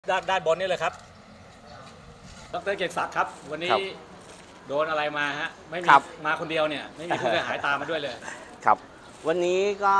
ด้านบนนี่เลยครับดร.เกียรติศักดิ์ครับวันนี้โดนอะไรมาฮะไม่มีมาคนเดียวเนี่ยไม่มีผู้เสียหายตามมาด้วยเลยครับวันนี้ก็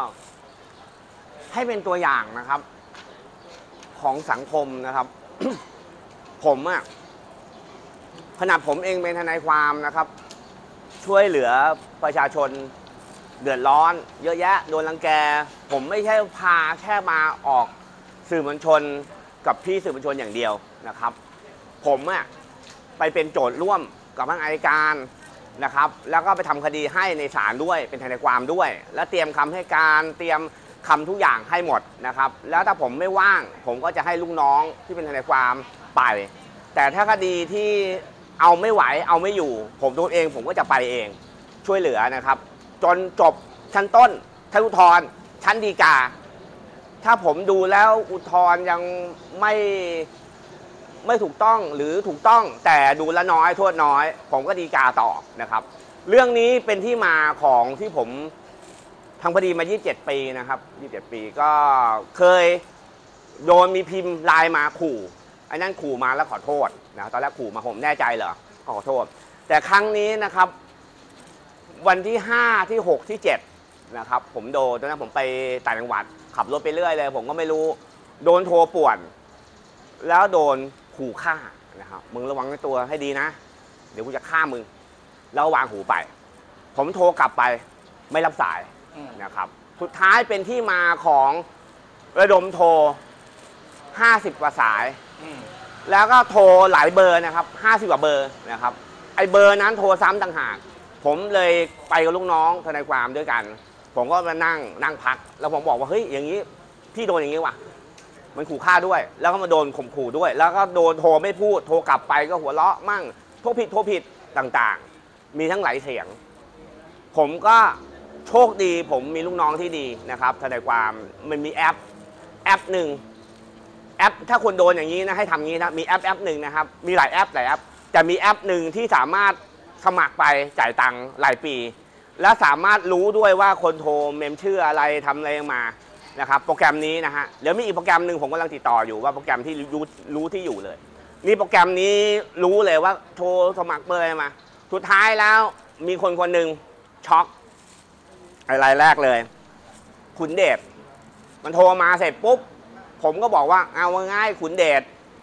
ให้เป็นตัวอย่างนะครับของสังคมนะครับ ผมอะขณะผมเองเป็นทนายความนะครับช่วยเหลือประชาชนเดือดร้อนเยอะแยะโดนรังแกผมไม่ใช่พาแค่มาออกสื่อมวลชนกับพี่สื่อมวลชนอย่างเดียวนะครับผมอะไปเป็นโจทย์ร่วมกับทางอัยการนะครับแล้วก็ไปทำคดีให้ในศาลด้วยเป็นทนายความด้วยและเตรียมคำให้การเตรียมคำทุกอย่างให้หมดนะครับแล้วถ้าผมไม่ว่างผมก็จะให้ลูกน้องที่เป็นทนายความไปแต่ถ้าคดีที่เอาไม่ไหวเอาไม่อยู่ผมตัวเองผมก็จะไปเองช่วยเหลือนะครับจนจบชั้นต้นชั้นอุทธรณ์ชั้นฎีกาถ้าผมดูแล้วอุทธรณ์ยังไม่ถูกต้องหรือถูกต้องแต่ดูละน้อยโทษน้อยผมก็ฎีกาต่อนะครับเรื่องนี้เป็นที่มาของที่ผมทำคดีมา27 ปีนะครับ27 ปีก็เคยโดนมีพิมพ์ไลน์มาขู่ไอ้นั่นขู่มาแล้วขอโทษนะตอนแรกขู่มาผมแน่ใจเหรอขอโทษแต่ครั้งนี้นะครับวันที่5ที่6ที่7นะครับผมโดนตอนนั้นผมไปต่างจังหวัดขับรถไปเรื่อยเลยผมก็ไม่รู้โดนโทรป่วนแล้วโดนขู่ฆ่านะครับมึงระวังในตัวให้ดีนะเดี๋ยวกูจะฆ่ามึงแล้ววางหูไปผมโทรกลับไปไม่รับสายนะครับสุดท้ายเป็นที่มาของระดมโทร50 กว่าสายแล้วก็โทรหลายเบอร์นะครับ50 กว่าเบอร์นะครับไอเบอร์นั้นโทรซ้ำต่างหากผมเลยไปกับลูกน้องทนายความด้วยกันผมก็มานั่งพักแล้วผมบอกว่าเฮ้ยอย่างนี้พี่โดนอย่างนี้ว่ะมันขู่ฆ่าด้วยแล้วก็มาโดนข่มขู่ด้วยแล้วก็โดนโทรไม่พูดโทรกลับไปก็หัวเราะมั่งโทรผิดต่างๆมีทั้งหลายเสียงผมก็โชคดีผมมีลูกน้องที่ดีนะครับทนายความมันมีแอปหนึ่งแอปถ้าคนโดนอย่างนี้นะให้ทำงี้นะมีแอปหนึ่งนะครับมีหลายแอปจะมีแอปหนึ่งที่สามารถสมัครไปจ่ายตังค์รายปีและสามารถรู้ด้วยว่าคนโทรเมมชื่ออะไรทำอะไรมานะครับโปรแกรมนี้นะฮะเดี๋ยวมีอีกโปรแกรมหนึ่งผมกำลังติดต่ออยู่ว่าโปรแกรมที่รู้ที่อยู่เลยนี่โปรแกรมนี้รู้เลยว่าโทรสมัครเบอร์อะไรมาสุดท้ายแล้วมีคนหนึ่งช็อกอะไรแรกเลยขุนเดชมันโทรมาเสร็จปุ๊บผมก็บอกว่าเอาง่ายขุนเดช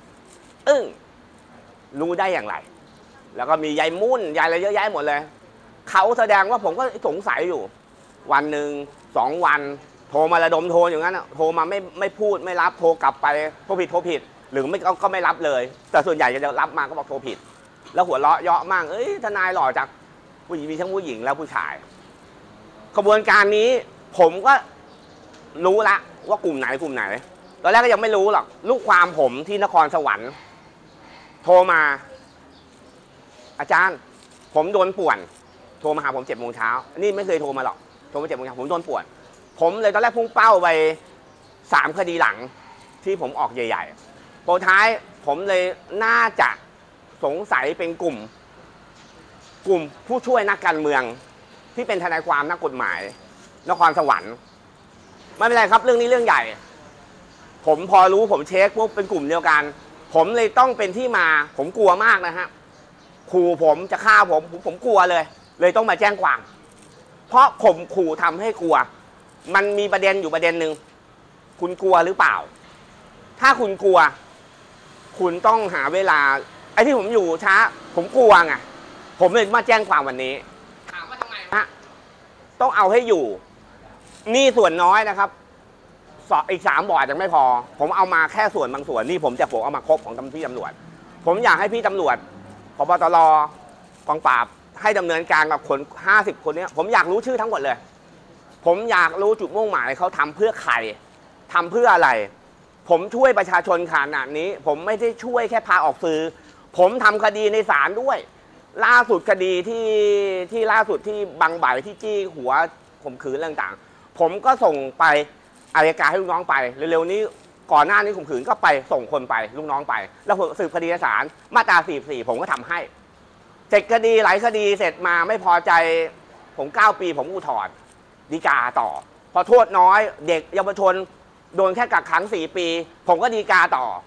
รู้ได้อย่างไรแล้วก็มียายมุ่นยายอะไรเยอะแยะหมดเลยเขาแสดงว่าผมก็สงสัยอยู่วันหนึ่ง2 วันโทรมาระดมโทรอย่างนั้นโทรมาไม่พูดไม่รับโทรกลับไปโทรผิดหรือไม่ก็ไม่รับเลยแต่ส่วนใหญ่จะรับมาก็บอกโทรผิดแล้วหัวเราะเยาะมั่งทนายหล่อจากผู้หญิงมีทั้งผู้หญิงและผู้ชายกระบวนการนี้ผมก็รู้ละว่ากลุ่มไหนตอนแรกก็ยังไม่รู้หรอกลูกความผมที่นครสวรรค์โทรมาอาจารย์ผมโดนป่วนโทรมาหาผม7 โมงเช้านี่ไม่เคยโทรมาหรอกโทรมา7 โมงเช้าผมโดนป่วนผมเลยตอนแรกพุ่งเป้าไป3 คดีหลังที่ผมออกใหญ่ๆโปรท้ายผมเลยน่าจะสงสัยเป็นกลุ่มผู้ช่วยนักการเมืองที่เป็นทนายความนักกฎหมายนครสวรรค์ไม่เป็นไรครับเรื่องนี้เรื่องใหญ่ผมพอรู้ผมเช็คปุ๊บเป็นกลุ่มเดียวกันผมเลยต้องเป็นที่มาผมกลัวมากนะฮะขู่ผมจะฆ่าผมกลัวเลยต้องมาแจ้งความเพราะข่มขู่ทำให้กลัวมันมีประเด็นอยู่ประเด็นหนึ่งคุณกลัวหรือเปล่าถ้าคุณกลัวคุณต้องหาเวลาไอ้ที่ผมอยู่ช้าผมกลัวไงผมเลยมาแจ้งความวันนี้ถามว่าทำไมฮะต้องเอาให้อยู่นี่ส่วนน้อยนะครับอีก3 บ่อยังไม่พอผมเอามาแค่ส่วนบางส่วนนี่ผมเอามาครบของพี่ตำรวจผมอยากให้พี่ตำรวจผบ.ตร.กองปราบให้ดำเนินการกับคน50 คนนี้ผมอยากรู้ชื่อทั้งหมดเลยผมอยากรู้จุดมุ่งหมายเขาทำเพื่อใครทำเพื่ออะไรผมช่วยประชาชนขนาดนี้ผมไม่ได้ช่วยแค่พาออกสื่อผมทำคดีในศาลด้วยล่าสุดคดีที่ล่าสุดที่บางบ่ายที่จี้หัวข่มขืนต่างๆผมก็ส่งไปอัยการให้ลูกน้องไปเร็วๆนี้ก่อนหน้านี้ข่มขืนก็ไปส่งคนไปลูกน้องไปแล้วสืบคดีศาลมาตรา44ผมก็ทำให้เสร็จคดีหลายคดีเสร็จมาไม่พอใจผม9 ปีผมอุทธรณ์ฎีกาต่อพอโทษน้อยเด็กเยาวชนโดนแค่กักขัง4 ปีผมก็ฎีกาต่อ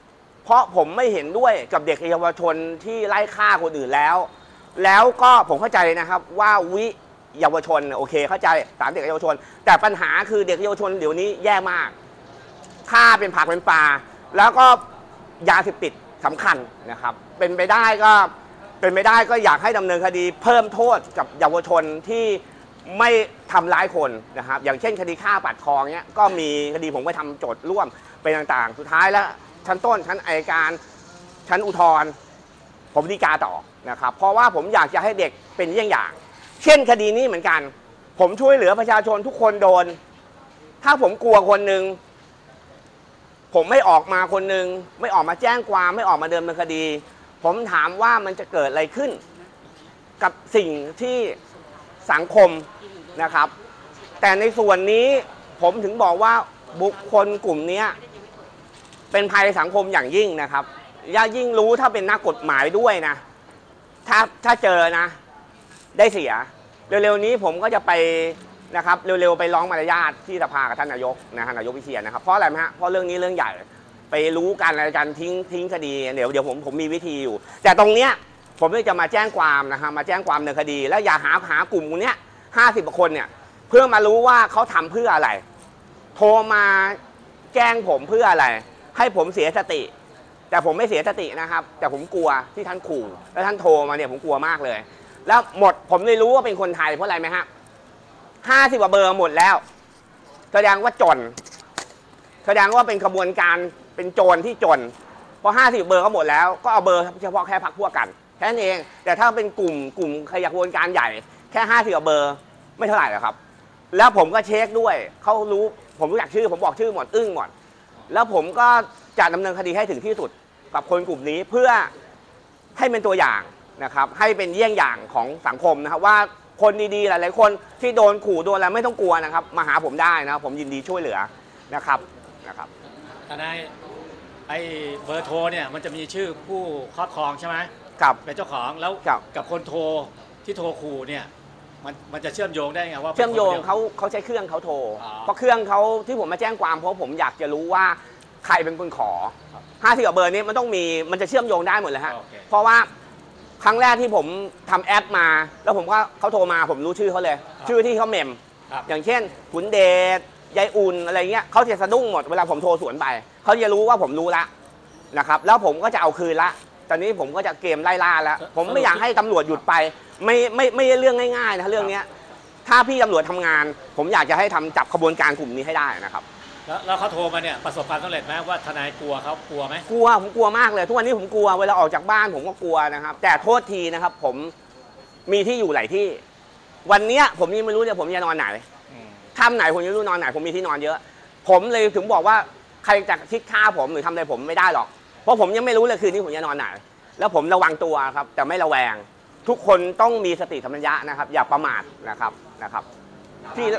เพราะผมไม่เห็นด้วยกับเด็กเยาวชนที่ไล่ฆ่าคนอื่นแล้วก็ผมเข้าใจนะครับว่าเยาวชนโอเคเข้าใจสามเด็กเยาวชนแต่ปัญหาคือเด็กเยาวชนเดี๋ยวนี้แย่มากฆ่าเป็นผักเป็นปลาแล้วก็ยาเสพติดสำคัญนะครับเป็นไปได้ก็อยากให้ดำเนินคดีเพิ่มโทษกับเยาวชนที่ไม่ทำร้ายคนนะครับอย่างเช่นคดีฆ่าปาดคอเนี้ยก็มีคดีผมไปทำโจทย์ร่วมไปต่างๆสุดท้ายแล้วชั้นต้นชั้นอัยการชั้นอุทธรณ์ผมฎีกาต่อนะครับเพราะว่าผมอยากจะให้เด็กเป็นเยี่ยงอย่างเช่นคดีนี้เหมือนกันผมช่วยเหลือประชาชนทุกคนโดนถ้าผมกลัวคนหนึ่งผมไม่ออกมาคนหนึ่งไม่ออกมาแจ้งความไม่ออกมาเดิมเนินคดีผมถามว่ามันจะเกิดอะไรขึ้นกับสิ่งที่สังคมนะครับแต่ในส่วนนี้ผมถึงบอกว่าบุคคลกลุ่มนี้เป็นภัยสังคมอย่างยิ่งนะครับยิ่งรู้ถ้าเป็นนักกฎหมายด้วยนะถ้าเจอนะได้เสียเร็วๆนี้ผมก็จะไปนะครับเร็วๆไปร้องมารยาทที่สภากับท่านนายกนายกวิเชียรนะครับเพราะอะไรไหมฮะเพราะเรื่องนี้เรื่องใหญ่ไปรู้กันอะไรกันทิ้งคดีเดี๋ยวผมมีวิธีอยู่แต่ตรงเนี้ยผมจะมาแจ้งความนะครับมาแจ้งความในคดีแล้วอย่าหากลุ่มเนี้ย50 กว่าคนเนี่ยเพื่อมารู้ว่าเขาทำเพื่ออะไรโทรมาแจ้งผมเพื่ออะไรให้ผมเสียสติแต่ผมไม่เสียสตินะครับแต่ผมกลัวที่ท่านขู่แล้วท่านโทรมาเนี่ยผมกลัวมากเลยแล้วผมเลยรู้ว่าเป็นคนไทยเพราะอะไรไหมฮะ50 กว่าเบอร์หมดแล้วแสดงว่าจนแสดงว่าเป็นขบวนการเป็นโจรที่จนพอ50 เบอร์ก็หมดแล้วก็เอาเบอร์เฉพาะแค่พรรคพวกกันแค่นั้นเองแต่ถ้าเป็นกลุ่มขยายขบวนการใหญ่แค่50 กว่าเบอร์ไม่เท่าไหร่หรอกครับแล้วผมก็เช็คด้วยเขารู้ผมรู้จักชื่อผมบอกชื่อหมดอึ้งหมดแล้วผมก็จะดำเนินคดีให้ถึงที่สุดกับคนกลุ่มนี้เพื่อให้เป็นตัวอย่างนะครับให้เป็นเยี่ยงอย่างของสังคมนะครับว่าคนดีๆหลายๆคนที่โดนขู่โดนอะไรไม่ต้องกลัวนะครับมาหาผมได้นะผมยินดีช่วยเหลือนะครับทนายไอ้เบอร์โทรเนี่ยมันจะมีชื่อผู้ครอบครองใช่ไหมครับเป็นเจ้าของแล้วกับคนโทรที่โทรขู่เนี่ยมันจะเชื่อมโยงได้ไงว่าเชื่อมโยงเขาใช้เครื่องเขาโทรเพราะเครื่องเขาที่ผมมาแจ้งความเพราะผมอยากจะรู้ว่าใครเป็นคนขอ50 กว่าเบอร์นี้มันจะเชื่อมโยงได้หมดเลยฮะเพราะว่าครั้งแรกที่ผมทำแอปมาแล้วผมก็เขาโทรมาผมรู้ชื่อเขาเลยชื่อที่เขาเมมอย่างเช่นขุนเดชยายอุ่นอะไรเงี้ยเขาจะสะดุ้งหมดเวลาผมโทรสวนไปเขาจะรู้ว่าผมรู้ละนะครับแล้วผมก็จะเอาคืนละตอนนี้ผมก็จะเกมไล่ล่าแล้วผมไม่อยากให้ตำรวจหยุดไปไม่ใช่เรื่องง่ายๆนะเรื่องนี้ถ้าพี่ตำรวจทำงานผมอยากจะให้จับขบวนการกลุ่มนี้ให้ได้นะครับแล้วเขาโทรมาเนี่ยประสบความสำเร็จไหมว่าทนายกลัวเขากลัวไหมกลัวผมกลัวมากเลยทุกวันนี้ผมกลัวเวลาออกจากบ้านผมก็กลัวนะครับแต่โทษทีนะครับผมมีที่อยู่หลายที่วันนี้ผมยังไม่รู้เลยผมจะนอนไหนค่ำไหนผมยังไม่รู้นอนไหนผมมีที่นอนเยอะผมเลยถึงบอกว่าใครจะคิดฆ่าผมหรือทำอะไรผมไม่ได้หรอกเพราะผมยังไม่รู้เลยคืนนี้ผมจะนอนไหนแล้วผมระวังตัวครับแต่ไม่ระแวงทุกคนต้องมีสติสัมปชัญญะนะครับอย่าประมาทนะครับที่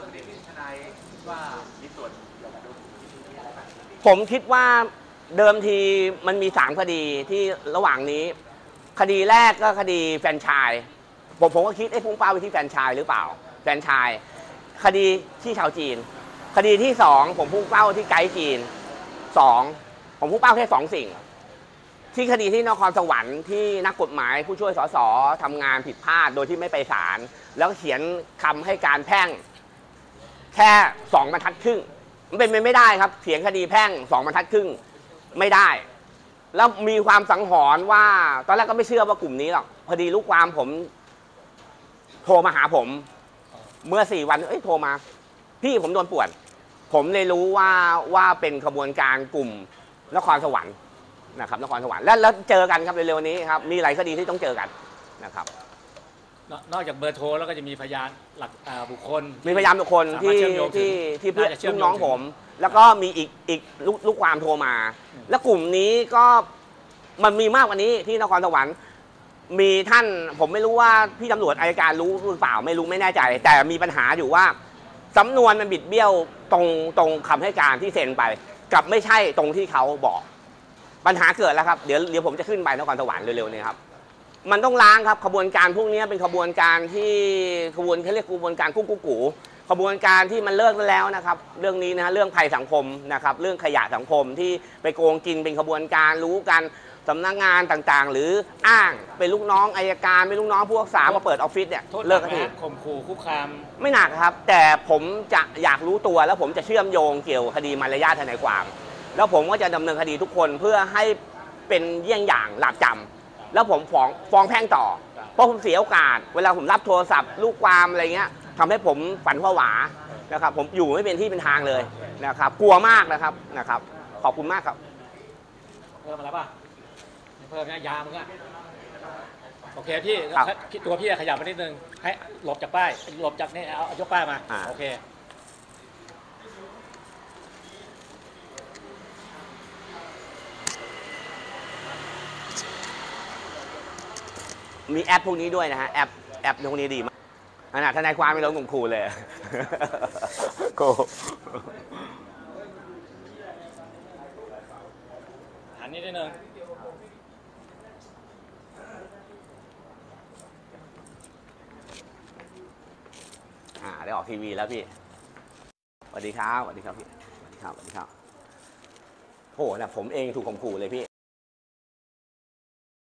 ผมคิดว่าเดิมทีมันมี3 คดีที่ระหว่างนี้คดีแรกก็คดีแฟรนไชส์ผมก็คิดพุ่งเป้าไปที่แฟรนไชส์หรือเปล่าแฟรนไชส์คดีที่ชาวจีนคดีที่2ผมพุ่งเป้าที่ไกด์จีน2ผมพุ่งเป้าแค่2 สิ่งที่คดีที่นครสวรรค์ที่นักกฎหมายผู้ช่วยสสทำงานผิดพลาดโดยที่ไม่ไปศาลแล้วเขียนคำให้การแพ่งแค่2 บรรทัดครึ่งมันเป็นไปไม่ได้ครับเถียงคดีแพ่ง2 บรรทัดครึ่งไม่ได้แล้วมีความสังหรณ์ว่าตอนแรกก็ไม่เชื่อว่ากลุ่มนี้หรอกพอดีลูกความผมโทรมาหาผมเมื่อ4 วันโทรมาพี่ผมโดนป่วนผมเลยรู้ว่าเป็นขบวนการกลุ่มนครสวรรค์นะครับนครสวรรค์แล้วเจอกันครับเร็วๆนี้ครับมีหลายคดีที่ต้องเจอกันนะครับนอกจากเบอร์โทรแล้วก็จะมีพยานหลักบุคคลมีพยานบุคคลที่เพื่อนลูกน้องผมแล้วก็มีอีกลูกความโทรมาแล้วกลุ่มนี้ก็มันมีมากกว่านี้ที่นครสวรรค์มีท่านผมไม่รู้ว่าพี่ตำรวจอัยการรู้หรือเปล่าไม่รู้ไม่แน่ใจแต่มีปัญหาอยู่ว่าสำนวนมันบิดเบี้ยวตรงคำให้การที่เซ็นไปกับไม่ใช่ตรงที่เขาบอกปัญหาเกิดแล้วครับเดี๋ยวผมจะขึ้นไปนครสวรรค์เร็วๆนี้ครับมันต้องล้างครับขบวนการพวกนี้เป็นขบวนการที่เขาเรียกขบวนการกุ้งกูขบวนการที่มันเลิกแล้วนะครับเรื่องนี้นะฮะเรื่องภัยสังคมนะครับเรื่องขยะสังคมที่ไปโกงกินเป็นขบวนการรู้กันสำนักงานต่างๆ หรืออ้างเป็นลูกน้องอัยการเป็นลูกน้องผู้รักษามาเปิดออฟฟิศเนี่ยโทษเลิกกันทีข่มขู่คุกคามไม่หนักครับแต่ผมจะอยากรู้ตัวแล้วผมจะเชื่อมโยงเกี่ยวคดีมารยาททนายความแล้วผมก็จะดำเนินคดีทุกคนเพื่อให้เป็นเยี่ยงอย่างหลับจำแล้วผมฟ้องแพ่งต่อเพราะผมเสียโอกาสเวลาผมรับโทรศัพท์ลูกความอะไรเงี้ยทำให้ผมฝันผวานะครับผมอยู่ไม่เป็นที่เป็นทางเลยนะครับกลัวมากนะครับขอบคุณมากครับเพิ่มอะไรป่ะเพิ่มนะยามึงอะโอเคพี่ครับตัวพี่ขยับมานิดนึงให้หลบจากป้ายหลบจากนี่เอายกป้ายมาอ่าโอเคมีแอปพวกนี้ด้วยนะฮะแอปพวกนี้ดีมากขนาดทนายความไม่ร้องข่มขู่เลย โกหันนิดนึงได้ออกทีวีแล้วพี่สวัสดีครับสวัสดีครับพี่สวัสดีครับโหนะผมเองถูกข่มขู่เลยพี่